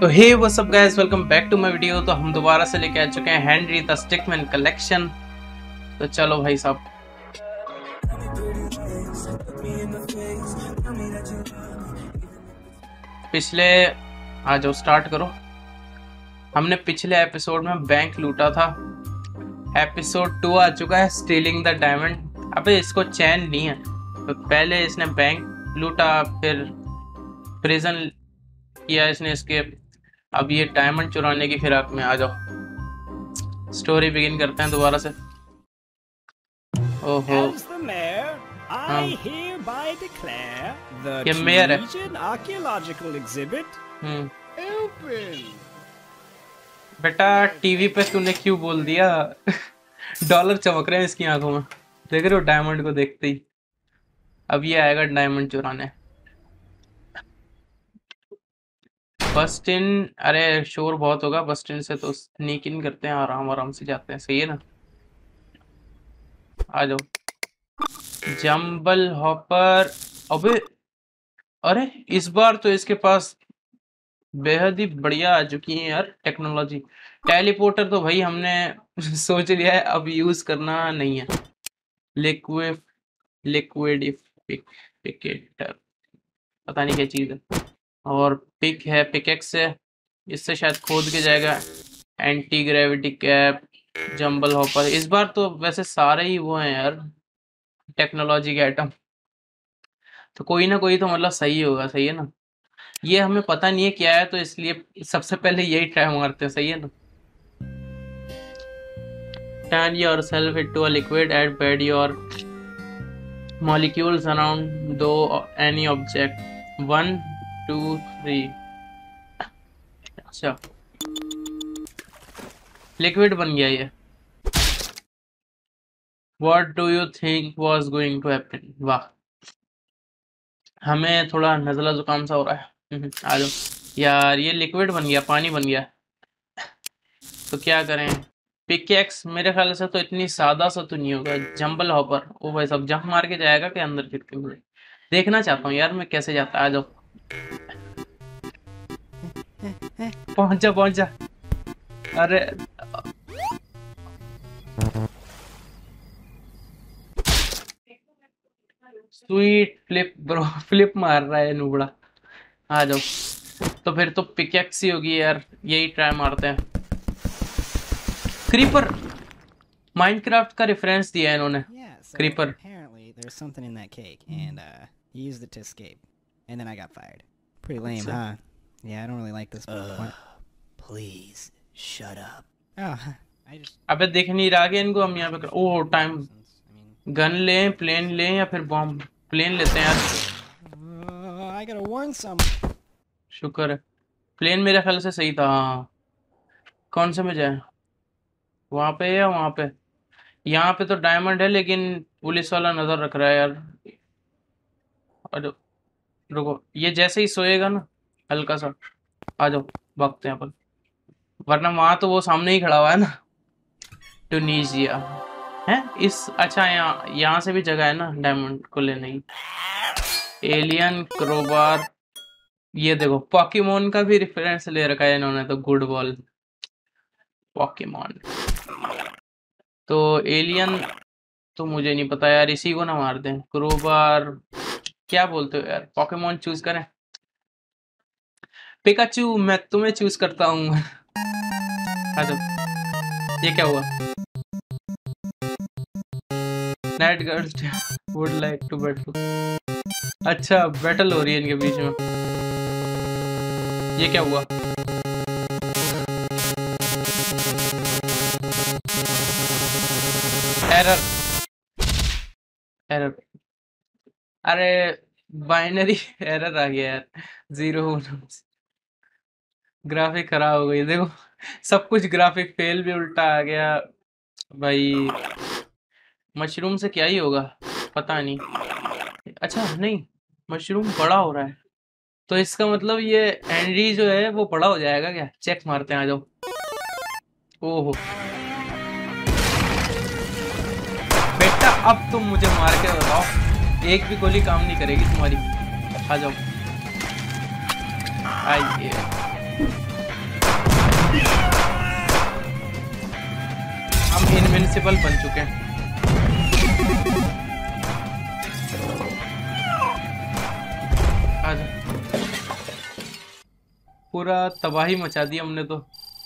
तो hey what's up guys, welcome back to my video. तो हम दोबारा से लेके आ चुके हैं हेनरी द स्टिकमैन कलेक्शन। तो चलो भाई साहब, पिछले आ जाओ स्टार्ट करो। हमने पिछले एपिसोड में बैंक लूटा था। एपिसोड 2 आ चुका है, स्टीलिंग द डायमंड। अबे इसको चैन नहीं है, तो पहले इसने बैंक लूटा, फिर प्रिजन किया इसने escape। अब ये डायमंड चुराने की फिराक में। आ जाओ स्टोरी बिगिन करते हैं दोबारा से। ओहो हाँ, ये मेयर है। बेटा टीवी पे तूने क्यों बोल दिया? डॉलर चमक रहे हैं इसकी आंखों में, देख रहे हो डायमंड को देखते ही। अब ये आएगा डायमंड चुराने। बस्टिन, अरे शोर बहुत होगा बस्टिन से, तो स्नीक इन करते हैं, आराम आराम से जाते हैं, सही है ना। आ जाओ जंबल हॉपर। अबे अरे इस बार तो इसके पास बेहद ही बढ़िया आ चुकी है यार टेक्नोलॉजी। टेलीपोर्टर तो भाई हमने सोच लिया है, अब यूज करना नहीं है। लिक्विडिफिकेटर पता नहीं क्या चीज है। और पिक है, पिकेक्स है, इससे शायद खोद के जाएगा। Anti gravity cap, jumble hopper. इस बार तो वैसे सारे ही वो हैं यार टेक्नोलॉजी के आइटम, तो कोई ना कोई तो मतलब सही होगा, सही है ना। ये हमें पता नहीं है क्या है, तो इसलिए सबसे पहले यही ट्राई मारते हैं, सही है ना। Turn yourself into a liquid and bend your molecules around to any object 1 2 3। अच्छा लिक्विड बन गया ये। What do you think was going to happen? वाह, हमें थोड़ा नज़ला जुकाम सा हो रहा है। आ जाओ यार, ये लिक्विड बन गया, पानी बन गया, तो क्या करें। पिकेक्स मेरे ख्याल से तो इतनी सादा सा तो नहीं होगा। जंबल हॉपर, ओ भाई सब जंप मार के जाएगा कि अंदर फिर के मुझे देखना चाहता हूँ यार मैं कैसे जाता है। आ जाओ पहुंच जा। अरे स्वीट फ्लिप ब्रो, फ्लिप मार रहा है नुबड़ा। आ जाओ, तो फिर तो पिकेक्स ही होगी यार, यही ट्राई मारते हैं। क्रीपर, माइनक्राफ्ट का रेफरेंस दिया है इन्होंने। Creeper there's something in that cake and he used it to escape and then I got fired. Pretty lame, huh? Yeah, I don't really like this one. Please shut up. Oh, I just अबे देख नहीं रहा कि इनको हम यहाँ पे ओ टाइम। गन लें, प्लेन लें या फिर बॉम्ब? प्लेन लेते हैं यार। I gotta warn someone. शुक्र है प्लेन मेरे ख्याल से सही था। हाँ, कौन से में जाए, वहां पे या वहां पे? यहाँ पे तो डायमंड है, लेकिन पुलिस वाला नजर रख रहा है यार। अरे रुको, ये जैसे ही सोएगा ना हल्का सा, आ जाओ भागते हैं अपन, वरना वहां तो वो सामने ही खड़ा हुआ है ना। टूनीजिया है इस, अच्छा यहाँ से भी जगह है ना डायमंड को लेने की। एलियन क्रोबार, ये देखो पॉकीमोन का भी रेफरेंस ले रखा है इन्होंने, तो गुड बॉल पॉकीमोन। तो एलियन तो मुझे नहीं पता यार, इसी को ना मार दें। क्रोबार क्या बोलते हो यार, पॉकीमोन चूज करें। पिकाचू, मैं तुम्हें चूज करता हूँ। अच्छा ये क्या हुआ? Night girls would like to battle. अच्छा बैटल हो रही है इनके बीच में। ये क्या हुआ? एरर एरर, अरे बाइनरी एरर आ गया यार, 0 ग्राफिक खराब हो गई देखो। सब कुछ ग्राफिक फेल भी उल्टा आ गया भाई। मशरूम से क्या ही होगा पता नहीं। अच्छा नहीं, मशरूम बड़ा हो रहा है, तो इसका मतलब ये हेनरी जो है वो बड़ा हो जाएगा क्या? चेक मारते हैं, आ जाओ। ओहो बेटा, अब तुम मुझे मार के बताओ, एक भी गोली काम नहीं करेगी तुम्हारी। आ जाओ आइए। प्रिंसिपल बन चुके हैं। आजा, पूरा तबाही मचा दी हमने तो।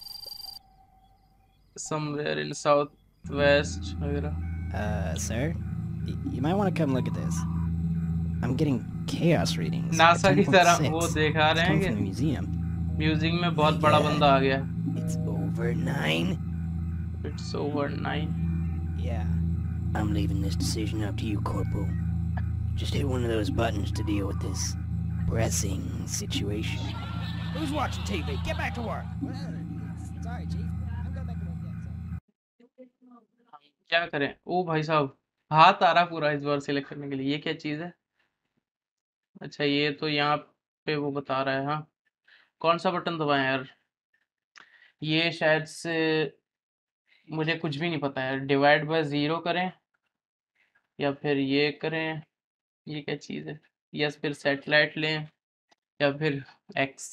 समवेयर इन साउथ वेस्ट वगैरह। Sir? You might want to come look at this. I'm getting chaos readings. at NASA की तरह 10.6. वो दिखा It's रहे coming हैं from the कि museum. म्यूजिक में बहुत बड़ा बंदा आ गया। It's over 9. It's over 9. Yeah. I'm leaving this decision up to you, Corporal. Just hit one of those buttons to deal with this pressing situation. Who's watching TV? Get back to work. Sorry, Chief. I'm going back to work. क्या करें? ओ भाई साहब, हाथ आ रहा पूरा इस बार select करने के लिए। ये क्या चीज़ है? अच्छा, ये तो यहाँ पे वो बता रहा है। हाँ, कौन सा बटन दबाएं यार? ये शायद से मुझे कुछ भी नहीं पता है। डिवाइड बाय 0 करें या फिर ये करें? ये क्या चीज़ है? या फिर सेटेलाइट लें या फिर एक्स?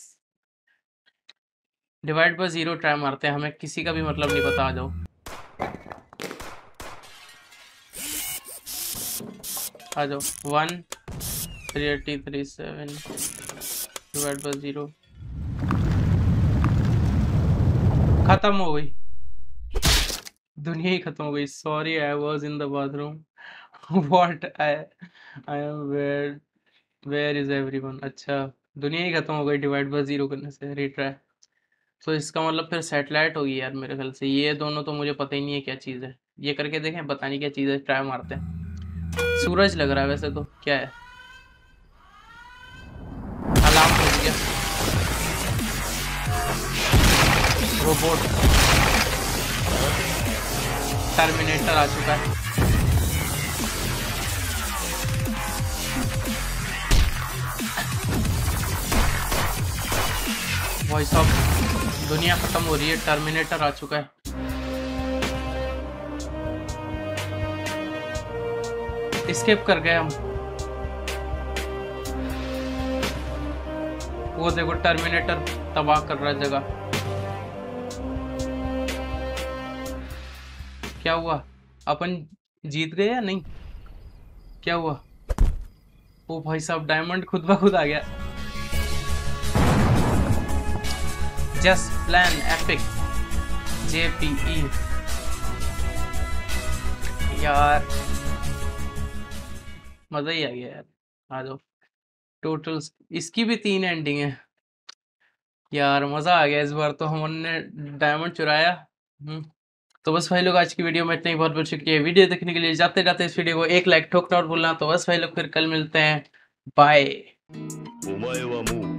डिवाइड बाय 0 ट्राई मारते हैं, हमें किसी का भी मतलब नहीं पता। आ जाओ, आ जाओ। 1 3 3 7 डिवाइड बाय 0 खत्म हो गई, दुनिया ही खत्म हो गई। Sorry, I was in the bathroom. What I am where is everyone? अच्छा, दुनिया ही खत्म हो गई डिवाइड बाय 0 करने से। रिट्राई। तो इसका मतलब फिर सैटेलाइट होगी यार मेरे ख्याल से। ये दोनों तो मुझे पता ही नहीं है क्या चीज़ है। ये करके देखें, पता नहीं क्या चीज़ है। ट्राई मारते हैं। सूरज लग रहा है वैसे तो। क्या है? अलार्म हो गया। रोबोट टर्मिनेटर आ चुका है। भाई साहब, दुनिया खत्म हो रही है। टर्मिनेटर आ चुका है। एस्केप कर गए हम। वो देखो, टर्मिनेटर तबाह कर रहा है जगह। क्या हुआ? अपन जीत गए या नहीं? क्या हुआ? ओ भाई साहब, डायमंड खुद ब खुद आ गया। Just plan epic JPE। यार मजा ही आ गया यार। आ जाओ। टोटल इसकी भी 3 एंडिंग है यार। मजा आ गया इस बार तो। हमने डायमंड चुराया। तो बस भाई लोग, आज की वीडियो में इतना ही। बहुत बहुत शुक्रिया वीडियो देखने के लिए। जाते जाते इस वीडियो को एक लाइक ठोकना और बोलना। तो बस भाई लोग, फिर कल मिलते हैं। बाय।